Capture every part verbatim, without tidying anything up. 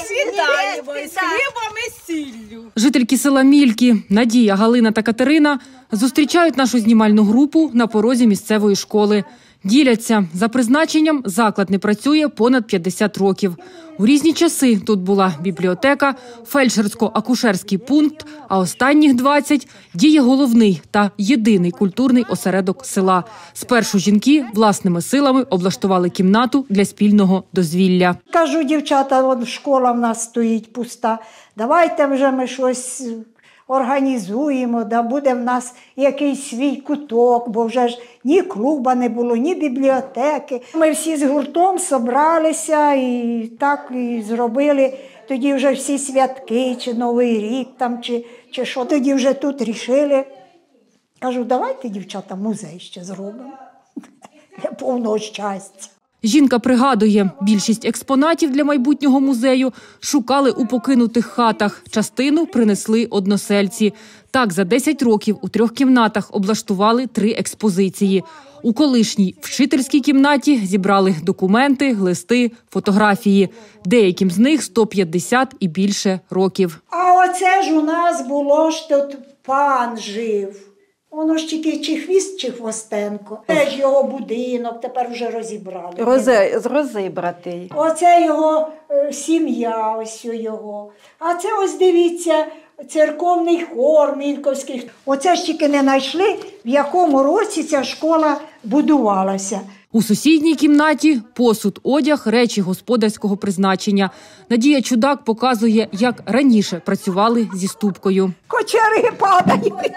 світаємо з хлібом і сіллю. Жительки села Мільки Надія, Галина та Катерина зустрічають нашу знімальну групу на порозі місцевої школи. Діляться. За призначенням заклад не працює понад п'ятдесят років. У різні часи тут була бібліотека, фельдшерсько-акушерський пункт, а останніх двадцять діє головний та єдиний культурний осередок села. Спершу жінки власними силами облаштували кімнату для спільного дозвілля. Кажу, дівчата, от школа в нас стоїть пуста, давайте вже ми щось організуємо, да буде в нас якийсь свій куток, бо вже ж ні клуба не було, ні бібліотеки. Ми всі з гуртом зібралися і так і зробили. Тоді вже всі святки, чи Новий рік, там, чи, чи що. Тоді вже тут рішили. Кажу, давайте, дівчата, музей ще зробимо. Для повного щастя. Жінка пригадує, більшість експонатів для майбутнього музею шукали у покинутих хатах. Частину принесли односельці. Так, за десять років у трьох кімнатах облаштували три експозиції. У колишній вчительській кімнаті зібрали документи, листи, фотографії. Деяким з них сто п'ятдесят і більше років. А оце ж у нас було ж тут пан жив. Воно ж тільки чи хвіст, чи хвостенко. Це ж його будинок, тепер вже розібрали. Рози, розібратий. Оце його е, сім'я, ось його. А це ось дивіться, церковний хор Мільковський. Оце ж тільки не знайшли, в якому році ця школа будувалася. У сусідній кімнаті посуд, одяг, речі господарського призначення. Надія Чудак показує, як раніше працювали зі ступкою. Кочари падають.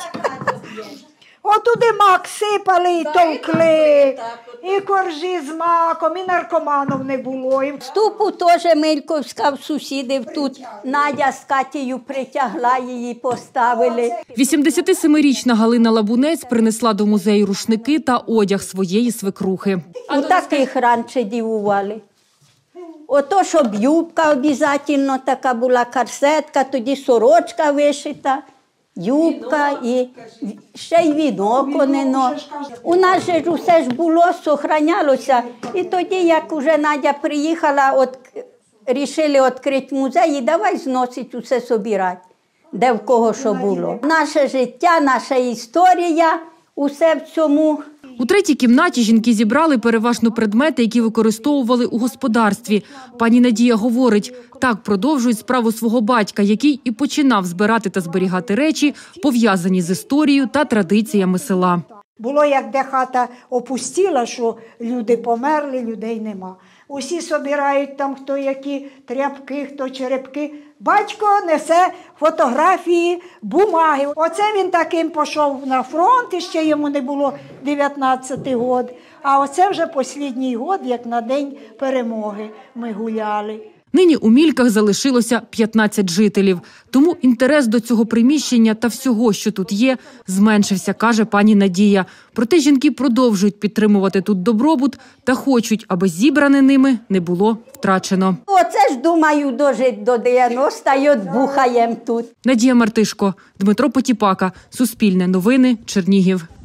Отуди мак сипали і товкли, і коржі з маком, і наркоманів не було. Ступу теж Мильковська в сусідів тут. Надя з Катєю притягла її, поставили. вісімдесятисемирічна Галина Лабунець принесла до музею рушники та одяг своєї свекрухи. У таких раніше дівували. Ото, щоб юбка обов'язково така була, корсетка, тоді сорочка вишита. Юбка і ще й вінок онено. У нас же усе ж було, зберігалося. І тоді, як вже Надя приїхала, от, рішили відкрити музей, і давай зносити усе собирати, де в кого що було. Наше життя, наша історія, усе в цьому. У третій кімнаті жінки зібрали переважно предмети, які використовували у господарстві. Пані Надія говорить, так продовжують справу свого батька, який і починав збирати та зберігати речі, пов'язані з історією та традиціями села. Було, як де хата опустіла, що люди померли, людей нема. Усі собирають там хто які тряпки, хто черепки. Батько несе фотографії, бумаги. Оце він таким пішов на фронт, і ще йому не було дев'ятнадцяти років. А оце вже останній год, як на День перемоги ми гуляли. Нині у Мільках залишилося п'ятнадцять жителів. Тому інтерес до цього приміщення та всього, що тут є, зменшився, каже пані Надія. Проте жінки продовжують підтримувати тут добробут та хочуть, аби зібране ними не було втрачено. Оце ж, думаю, дожить до дев'яноста і отбухаємо тут. Надія Мартишко, Дмитро Потіпака, Суспільне новини, Чернігів.